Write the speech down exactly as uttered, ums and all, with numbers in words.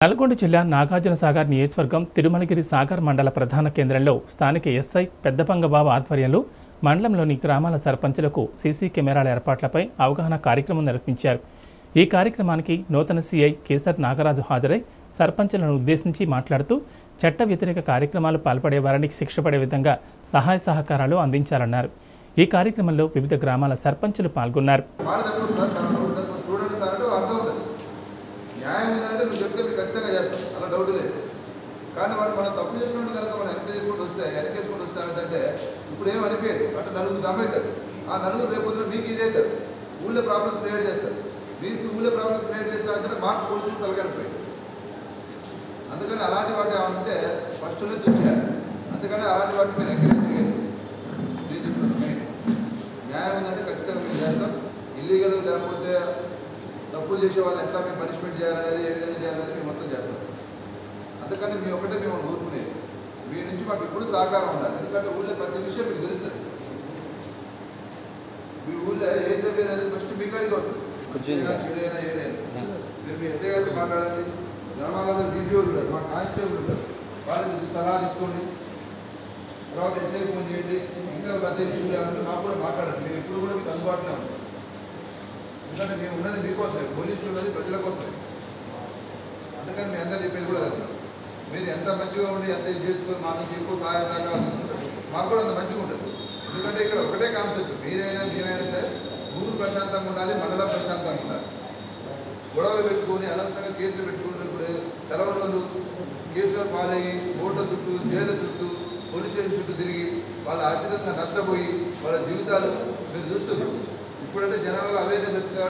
నల్గొండ జిల్లా నాగార్జునసాగర్ నియోజకవర్గం తిరుమలగిరి సాగర్ మండల ప్రధాన కేంద్రంలో స్థానిక ఎస్ఐ పెద్దపంగబాబు ఆధ్వర్యంలో మండలంలోని గ్రామాల సర్పంచులకు సీసీ కెమెరాల ఏర్పాట్లపై అవగాహన కార్యక్రమం నిర్వహించారు। ఈ కార్యక్రమానికి నూతన సీఐ కేసర్ నాగరాజు హాజరై సర్పంచులను ఉద్దేశించి మాట్లాడుతూ చట్ట వ్యతిరేక కార్యక్రమాలు పాల్పడే వారిని శిక్ష పడే విధంగా సహాయ సహకారాలు అందించాలన్నారు। ఈ కార్యక్రమంలో వివిధ గ్రామాల సర్పంచులు పాల్గొన్నారు। న్యాయం ఉందంటే నువ్వు చెప్తే మీకు ఖచ్చితంగా చేస్తాం, అలా డౌట్ లేదు। కానీ వాడు మనం తప్పు చేసినట్టు కనుక మనం వెనక చేసుకుంటూ వస్తే వెనక చేసుకుంటూ వస్తామంటే ఇప్పుడు ఏం అనిపించదు అంటే నలుగురు దమ్మవుతారు, ఆ నలుగురు రేపు మీకు ఇదే అవుతారు, ఊళ్ళో ప్రాబ్లమ్స్ క్రియేట్ చేస్తారు। మీకు ఊళ్ళో ప్రాబ్లమ్స్ క్రియేట్ చేస్తారంటే మాకు పోలీసులు తలగడిపోయింది। అందుకని అలాంటి వాటి ఏమంటే ఫస్ట్ నుంచి చేయాలి, అందుకని అలాంటి వాటిని మీరు ఎంకరేజ్ చేయాలి। నేను చెప్తున్నాను మెయిన్ న్యాయం ఉందంటే ఖచ్చితంగా మేము చేస్తాం। ఇల్లీగల్ లేకపోతే తప్పులు చేసే వాళ్ళు ఎట్లా మేము పనిష్మెంట్ చేయాలనేది ఏ విధంగా చేయాలనేది మేము మొత్తం చేస్తాం। అందుకని మీ ఒకటే మేము ఊరుకునేది మీ నుంచి మాకు ఎప్పుడు సహకారం ఉండాలి, ఎందుకంటే ఊళ్ళో ప్రతి విషయం మీకు తెలుస్తుంది। మీ ఊళ్ళో ఏం జరిగేది అనేది ఫస్ట్ మీకు అడిగి వస్తుంది, చెడైనా ఏదైనా మీరు మీ ఎస్ఐ గారితో మాట్లాడండి, గ్రామాలలో డీటీఓలు ఉంటారు, మా కానిస్టేబుల్ ఉంటారు, వాళ్ళకి సలహా తీసుకోండి, తర్వాత ఎస్ఐ ఫోన్ చేయండి, ఇంకా ప్రతి విషయం లేకుంటే మాకు కూడా మాట్లాడండి, మేము ఇప్పుడు కూడా మీకు అందుబాటులో ఉంటాం। ఎందుకంటే మేము ఉన్నది మీకోసమే, పోలీసులు ఉన్నది ప్రజల కోసమే। అందుకని మీ అందరూ చెప్పేది కూడా అది మీరు ఎంత మంచిగా ఉండి ఎంత ఇది చేసుకొని మా నుంచి ఎక్కువ సహాయం దాకా మాకు కూడా అంత మంచిగా ఉంటుంది। ఎందుకంటే ఇక్కడ ఒకటే కాన్సెప్ట్, మీరైనా మీరైనా సరే ఊరు ప్రశాంతంగా ఉండాలి, మండలం ప్రశాంతంగా ఉండాలి। గొడవలు పెట్టుకొని అనవసరంగా కేసులు పెట్టుకుని ఇప్పుడు తెలవని వాళ్ళు కేసులు పాలయ్యి కోర్టుల చుట్టూ జైళ్ళ చుట్టూ పోలీస్ స్టేషన్ చుట్టూ తిరిగి వాళ్ళ ఆర్థికంగా నష్టపోయి వాళ్ళ జీవితాలు మీరు చూస్తున్నారు। ఇప్పుడంటే జనాలు అవేర్నెస్